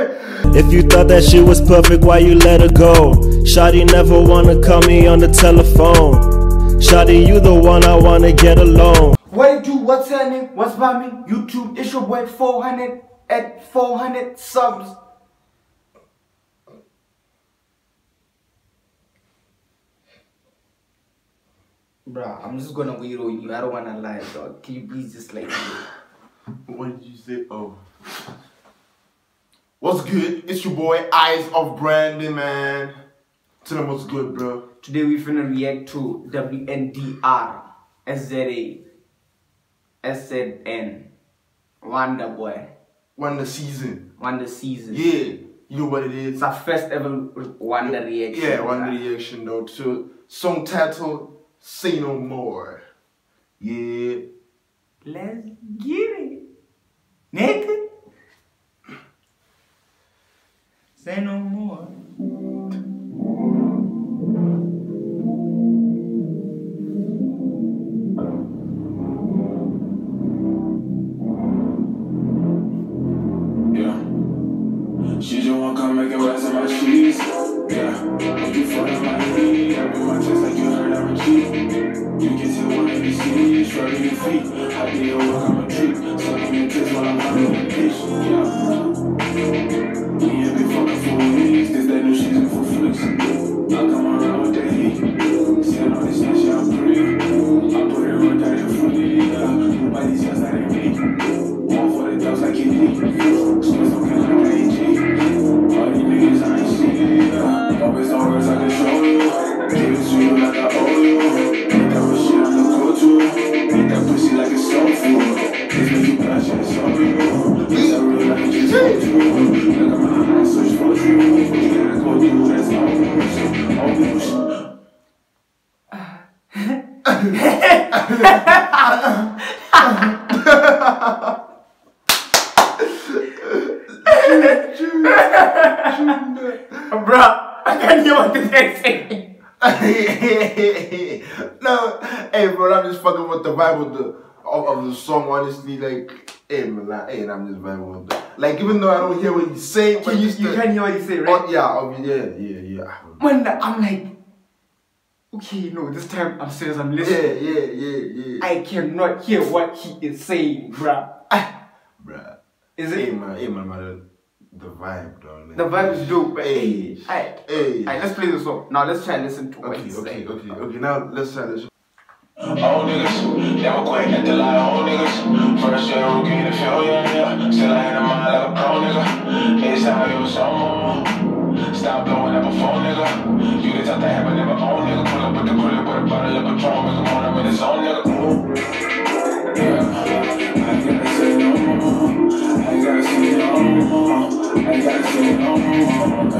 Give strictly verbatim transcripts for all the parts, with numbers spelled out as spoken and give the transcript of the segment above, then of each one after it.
If you thought that shit was perfect, why you let her go? Shawty never wanna call me on the telephone. Shawty, you the one I wanna get alone. What it do? What's happening? What's poppin'? YouTube, it's your boy four hundred at four hundred subs. Bruh, I'm just gonna wait on you. I don't wanna lie, dog. Can you please just like What did you say? Oh. What's good? It's your boy Eyes of Brandon, man. Tell them what's good, bro. Today we finna react to W N D R, S Z A, S Z N, Wonder Boy. Wonder Season. Wonder Season. Yeah, you know what it is. It's our first ever Wonder reaction. Yeah, Wonder reaction though. To song titled Say No More. Yeah. Let's get it. Nigga. Say no more. She just wanna come make it rest in my cheese. Yeah, if you fall on my knee, I be my chest like you heard I'm a cheat. You can tell one of the C, shrugging your feet. I do your work, I'm a treat. Sucking your kiss while I'm humming the bitch. Yeah. We ain't been fucking for weeks. This that new season for flicks. I come around with that heat. Sitting on this shit, I'm pretty. I put it right down in front of you. Yeah, nobody's just that ain't me. One for the dogs like you need. Swiss don't get like A G. All these niggas I ain't see, yeah. Always on words I can show you. Give it to you like I owe you. Ain't that what shit I'm the go-to. Eat that pussy like it's soul food. This make you passion, it's all you. This I real life just hold you. Look at my eyes, search for you. What you gotta go do, that's all you. All you. Bruh, I can't hear what this guy's saying. No, hey, bro, I'm just fucking with the vibe of the of, of the song. Honestly, like, hey, man, like, hey, I'm just vibing with the like, even though I don't hear what he's saying, but you, you can't hear what he's saying, right? Oh, yeah, oh, yeah, yeah, yeah. When I'm like, okay, no, this time I'm serious. I'm listening. Yeah, yeah, yeah, yeah. I cannot hear what he is saying, bruh. Bruh. Is it? Hey, man, hey, man, man. The vibe, though. The vibe is dope, but hey, hey, alright, hey. alright, let's play the song. Now let's try and listen to what Okay, he's okay, saying. okay, okay. Now let's try this. Old niggas, never quit at the lie, old niggas. First year rookie in the field, yeah, yeah. Still I had a mind like a pro nigga. It's how you some. Stop blowing up a phone, nigga. You the type that have a never own, nigga. Pull up with the crib with a bottle of Patron, make a moan, I'm in his own, nigga. Yeah, I gotta say no more. I gotta say no more. I gotta say no more.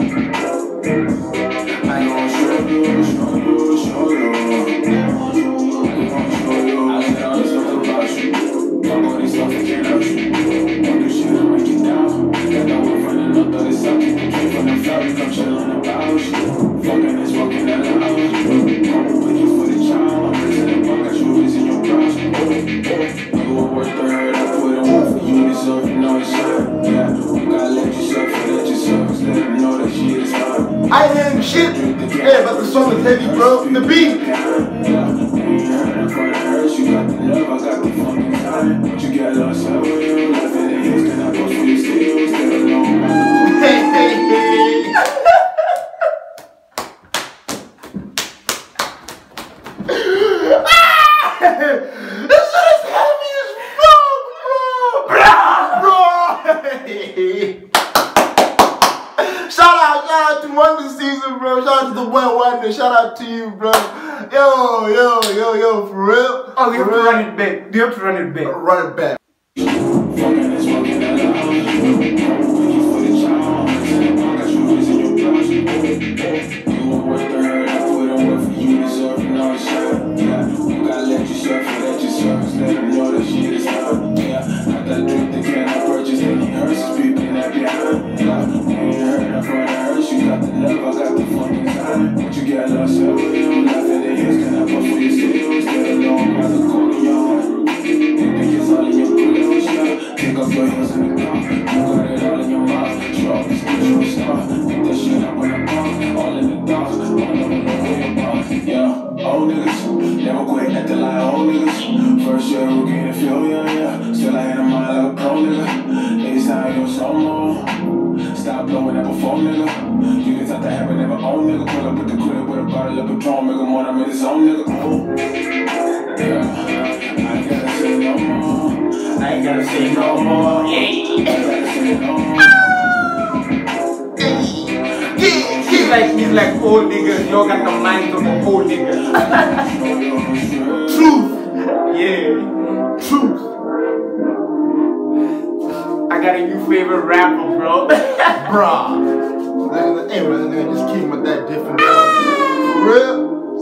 I gon' show you, show you, show you. I gon' show you. I said all this stuff about you. Fuck all this stuff that can't hurt you. Don't do shit and make it down. Got that one from the north of the south. Came from the valley, come chillin' about you. Fucking and smoking at the house. Come with you for the child. I'm raising the bar, got you raising your brows. You were worth the hurt, I put in work for you, deserve you know it's shine. Yeah, you gotta let yourself let yourself, let them know that shit is fine. I ain't shit. Yeah, but the song is heavy, bro. The beat. Yeah, ain't hurting for the hurt. You got the love, I got the fucking time. But you got lost out with you. Life in the hills, can I post for you still? Still alone, Hey, hey, hey. This shit is heavy as fuck, bro. Bro. Shout out, shout out to Wonder Season, bro. Shout out to the boy Wonder. Shout out to you, bro. Yo, yo, yo, yo, for real. Oh, we have for to real. run it back. We have to run it back. Run it back. fucking and smoking at the house. With you for the child. I got you raising your blouse. You were worth the hurt. I put in work for you, deserve you know it's shine. Yeah, you gotta let yourself let yourself. Let them know that shit is fine. Yeah, I got drink the can I purchase. Any hurts is peeping that behind. Yeah, you ain't hurting for the hurts. You got the love, I got the fucking time. But you got lost out with you. Life in the hills, can I push for your skills? Still alone, I look on your heart. You think it's all in your your heels in the car. You got it all in your mouth. Drop this bitch, you a star. Pick that shit up when I'm gone. All in the dark. All over the way about. Yeah, old niggas. Never quit acting like old niggas. First year rookie in the field, yeah, yeah. Still I hit a mind like a pro nigga. Next time you slow mo. Stop blowing up a phone, nigga. You can talk to heaven, never own, nigga. Pull up with the crib with a bottle of Patron, make him wanna make his own, nigga. Oh. Yeah, I gotta say no more. I ain't gotta say no more. Yeah, I gotta say no more. He's like, he's like old niggas. You got the minds of an old nigga. Truth. Yeah. Truth. I got a new favorite rapper, bro. Bruh. Hey, man, just keep him with that different song. For real?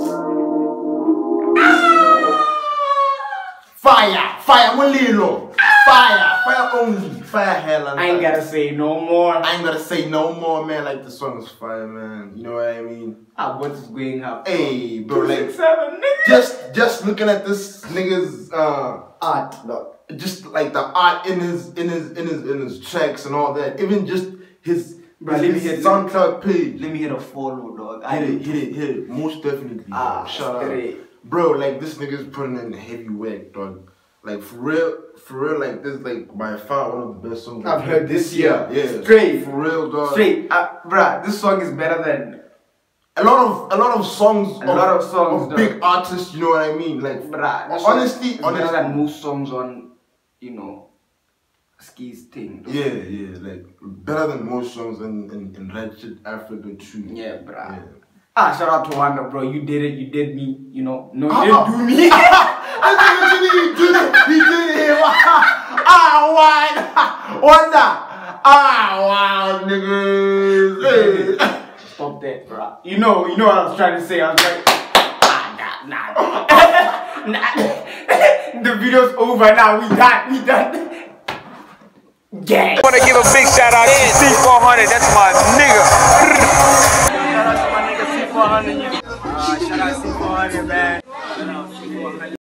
Fire! Fire! One little. Fire! Fire only. Fire hell. I ain't gotta say no more. I ain't gotta say no more, man. Like, the song is fire, man. You know what I mean? Ah, what is going up? Hey, bro, Two, like, six, seven, nigga. just, just looking at this nigga's, uh, Art, dog. just like the art in his, in his, in his, in his tracks and all that. Even just his, Bro, his, let me his hit- SoundCloud page. Let me hit a follow, dog. I Hit it, hit it, hit it. Most definitely. Ah, Bro. Shout straight. out. Bro, like, this nigga's putting in heavy work, dog. Like, for real, for real, like, this is like by far one of the best songs I've heard this year. Yeah. Straight. For real, dog. Straight. Uh, bruh, this song is better than... A lot of, a lot of songs. A lot of songs, Of dog. big artists, you know what I mean? Like, Bruh, this honestly, song is better honestly. than most songs on, you know, Ski's thing. Dog. Yeah, yeah, like, better than most songs in, in, in Ratchet Africa too. Yeah, bruh. Yeah. Ah, shout out to Wanda, bro. You did it. You did me. You know, no, you Ah, didn't ah. do me. I think what you need, he did it, he did it. Ah, what? Wonder. Ah, wow, niggas. Hey. Stop that, bro. You know, you know what I was trying to say. I was like, ah, nah, nah, nah. The video's over now. We done. We done. Yeah. I want to give a big shout out to C four hundred. That's my nigga.